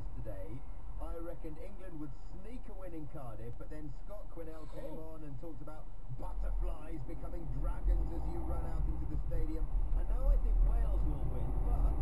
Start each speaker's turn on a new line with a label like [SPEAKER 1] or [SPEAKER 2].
[SPEAKER 1] yesterday, I reckoned England would sneak a win in Cardiff, but then Scott Quinnell came on and talked about butterflies becoming dragons as you run out into the stadium. And now I think Wales will win, but